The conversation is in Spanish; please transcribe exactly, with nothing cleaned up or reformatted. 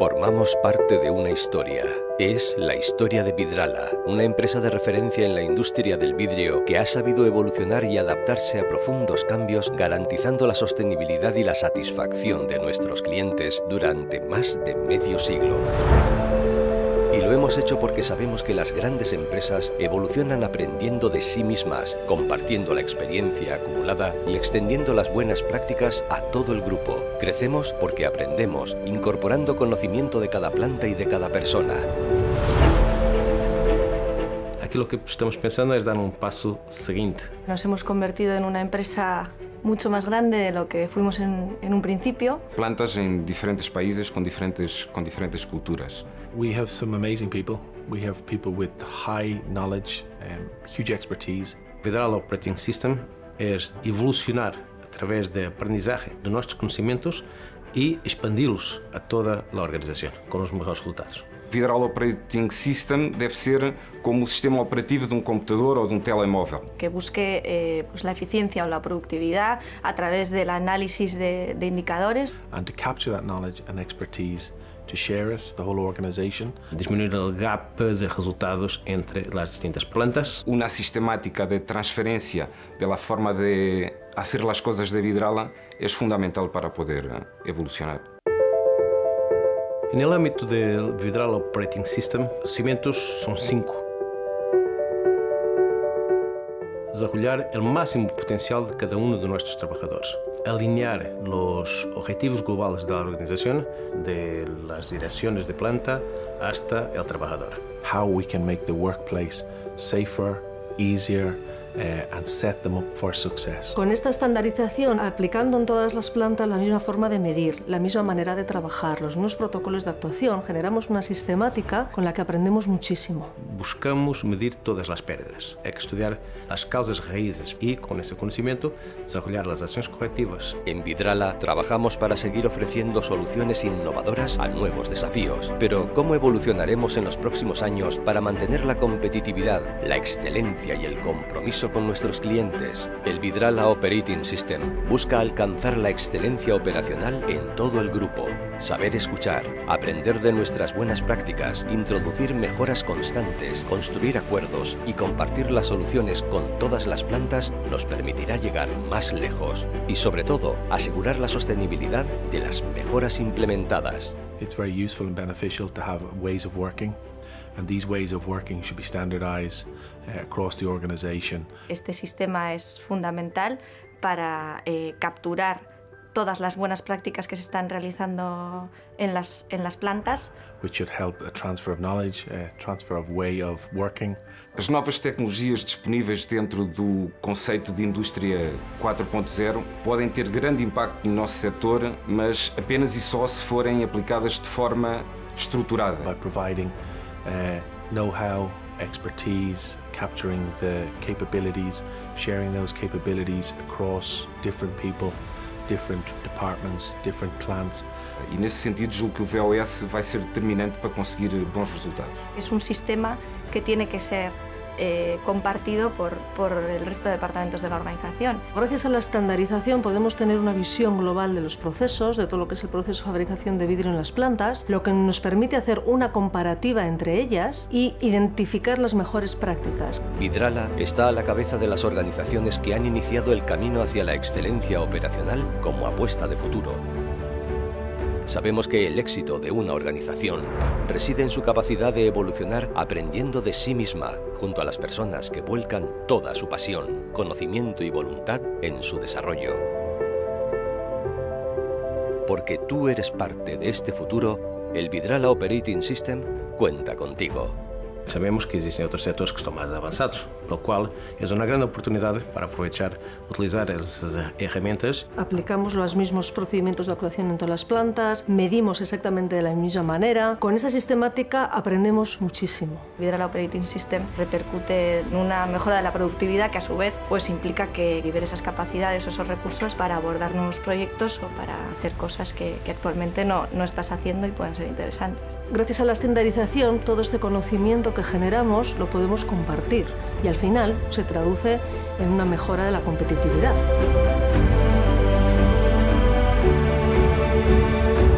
Formamos parte de una historia. Es la historia de Vidrala, una empresa de referencia en la industria del vidrio que ha sabido evolucionar y adaptarse a profundos cambios, garantizando la sostenibilidad y la satisfacción de nuestros clientes durante más de medio siglo. Y lo hemos hecho porque sabemos que las grandes empresas evolucionan aprendiendo de sí mismas, compartiendo la experiencia acumulada y extendiendo las buenas prácticas a todo el grupo. Crecemos porque aprendemos, incorporando conocimiento de cada planta y de cada persona. Aquí lo que estamos pensando es dar un paso siguiente. Nos hemos convertido en una empresa mucho más grande de lo que fuimos en, en un principio. Plantas en diferentes países con diferentes, con diferentes culturas. We have some amazing people. We have people with high knowledge, um, huge expertise. Vidrala Operating System es evolucionar através de aprendizaje de nuestros conocimientos y expandi-los a toda a organização, com os melhores resultados. Vidrala Operating System deve ser como o sistema operativo de um computador ou de um telemóvel. Que busque eh, pues la eficiencia o la productividad a través del análisis de, de indicadores. And to capture that knowledge and expertise, to share it, the whole organization. Disminuir el gap de resultados entre las distintas plantas. Una sistemática de transferencia de la forma de hacer las cosas de Vidrala es fundamental para poder evolucionar. En el ámbito del Vidrala Operating System, los cimientos son cinco. Desarrollar el máximo potencial de cada uno de nuestros trabajadores. Alinear los objetivos globales de la organización, de las direcciones de planta hasta el trabajador. How we can make the workplace safer, easier, Uh, and set them up for success. Con esta estandarización, aplicando en todas las plantas la misma forma de medir, la misma manera de trabajar, los mismos protocolos de actuación, generamos una sistemática con la que aprendemos muchísimo. Buscamos medir todas las pérdidas, hay que estudiar las causas raíces y, con ese conocimiento, desarrollar las acciones correctivas. En Vidrala trabajamos para seguir ofreciendo soluciones innovadoras a nuevos desafíos. Pero, ¿cómo evolucionaremos en los próximos años para mantener la competitividad, la excelencia y el compromiso con nuestros clientes? El Vidrala Operating System busca alcanzar la excelencia operacional en todo el grupo. Saber escuchar, aprender de nuestras buenas prácticas, introducir mejoras constantes, construir acuerdos y compartir las soluciones con todas las plantas nos permitirá llegar más lejos. Y sobre todo, asegurar la sostenibilidad de las mejoras implementadas. It's very useful and beneficial to have ways of working. And these ways of working should be standardized uh, across the organization. Este sistema es fundamental para eh, capturar todas las buenas prácticas que se están realizando en las, en las plantas. Which should help a transfer of knowledge, a transfer of way of working. As novas tecnologias disponíveis dentro do conceito de indústria quatro ponto zero podem ter grande impacto no nosso setor, mas apenas e só se forem aplicadas de forma estruturada. By providing Uh, know-how, expertise, capturing the capabilities, sharing those capabilities across different people, different departments, different plants. E nesse sentido, julgo que o V O S vai ser determinante para conseguir bons resultados. Es un sistema que tiene que ser Eh, compartido por, por el resto de departamentos de la organización. Gracias a la estandarización podemos tener una visión global de los procesos, de todo lo que es el proceso de fabricación de vidrio en las plantas, lo que nos permite hacer una comparativa entre ellas y identificar las mejores prácticas. Vidrala está a la cabeza de las organizaciones que han iniciado el camino hacia la excelencia operacional como apuesta de futuro. Sabemos que el éxito de una organización reside en su capacidad de evolucionar aprendiendo de sí misma, junto a las personas que vuelcan toda su pasión, conocimiento y voluntad en su desarrollo. Porque tú eres parte de este futuro, el Vidrala Operating System cuenta contigo. Sabemos que existem outros setores que estão mais avançados, lo cual es una gran oportunidad para aprovechar, utilizar esas herramientas. Aplicamos los mismos procedimientos de actuación en todas las plantas, medimos exactamente de la misma manera. Con esa sistemática aprendemos muchísimo. Vidrala Operating System repercute en una mejora de la productividad que a su vez pues implica que libere esas capacidades o esos recursos para abordar nuevos proyectos o para hacer cosas que, que actualmente no, no estás haciendo y pueden ser interesantes. Gracias a la estandarización, todo este conocimiento que generamos lo podemos compartir y al final se traduce en una mejora de la competitividad.